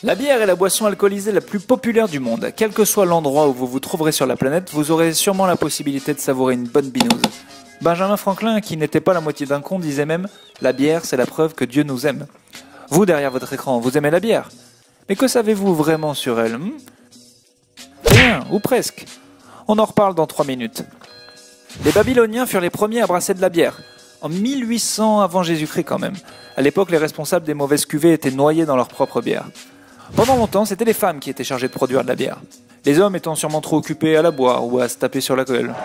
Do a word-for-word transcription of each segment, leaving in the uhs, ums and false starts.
La bière est la boisson alcoolisée la plus populaire du monde. Quel que soit l'endroit où vous vous trouverez sur la planète, vous aurez sûrement la possibilité de savourer une bonne binouse. Benjamin Franklin, qui n'était pas la moitié d'un con, disait même « La bière, c'est la preuve que Dieu nous aime ». Vous, derrière votre écran, vous aimez la bière? Mais que savez-vous vraiment sur elle? hmm Rien, ou presque. On en reparle dans trois minutes. Les Babyloniens furent les premiers à brasser de la bière. En mille huit cents avant Jésus-Christ quand même. À l'époque, les responsables des mauvaises cuvées étaient noyés dans leur propre bière. Pendant longtemps, c'était les femmes qui étaient chargées de produire de la bière. Les hommes étant sûrement trop occupés à la boire ou à se taper sur la gueule.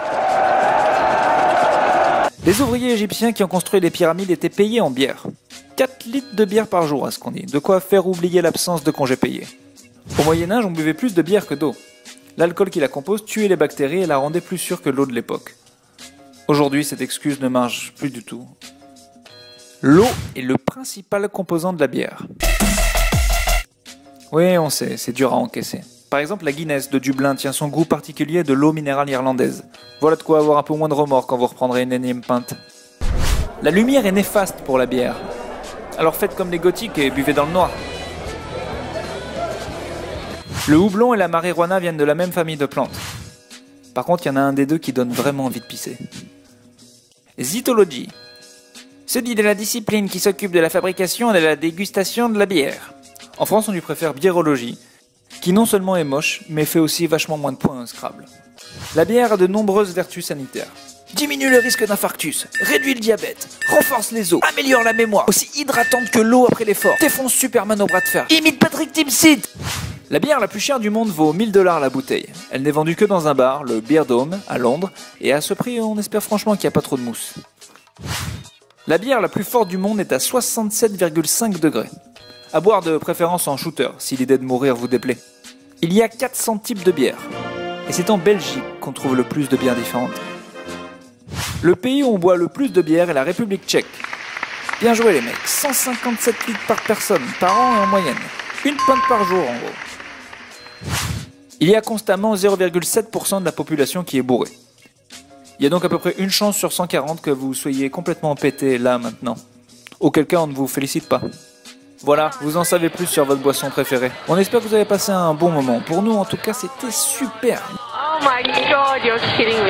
Les ouvriers égyptiens qui ont construit les pyramides étaient payés en bière. quatre litres de bière par jour, à ce qu'on dit. De quoi faire oublier l'absence de congés payés. Au Moyen-Âge, on buvait plus de bière que d'eau. L'alcool qui la compose tuait les bactéries et la rendait plus sûre que l'eau de l'époque. Aujourd'hui, cette excuse ne marche plus du tout. L'eau est le principal composant de la bière. Oui, on sait, c'est dur à encaisser. Par exemple, la Guinness de Dublin tient son goût particulier de l'eau minérale irlandaise. Voilà de quoi avoir un peu moins de remords quand vous reprendrez une énième pinte. La lumière est néfaste pour la bière. Alors faites comme les gothiques et buvez dans le noir. Le houblon et la marijuana viennent de la même famille de plantes. Par contre, il y en a un des deux qui donne vraiment envie de pisser. Zytologie. Se dit de la discipline qui s'occupe de la fabrication et de la dégustation de la bière. En France, on lui préfère biérologie, qui non seulement est moche, mais fait aussi vachement moins de points au Scrabble. La bière a de nombreuses vertus sanitaires. Diminue le risque d'infarctus, réduit le diabète, renforce les os, améliore la mémoire, aussi hydratante que l'eau après l'effort, défonce Superman au bras de fer, imite Patrick Timsit. La bière la plus chère du monde vaut mille dollars la bouteille. Elle n'est vendue que dans un bar, le Beer Dome, à Londres, et à ce prix, on espère franchement qu'il n'y a pas trop de mousse. La bière la plus forte du monde est à soixante-sept virgule cinq degrés. À boire de préférence en shooter, si l'idée de mourir vous déplaît. Il y a quatre cents types de bières. Et c'est en Belgique qu'on trouve le plus de bières différentes. Le pays où on boit le plus de bière est la République tchèque. Bien joué les mecs, cent cinquante-sept litres par personne, par an et en moyenne. Une pinte par jour en gros. Il y a constamment zéro virgule sept pour cent de la population qui est bourrée. Il y a donc à peu près une chance sur cent quarante que vous soyez complètement pété là maintenant. Auquel cas on ne vous félicite pas. Voilà, vous en savez plus sur votre boisson préférée. On espère que vous avez passé un bon moment. Pour nous, en tout cas, c'était super. Oh my god, you're kidding me.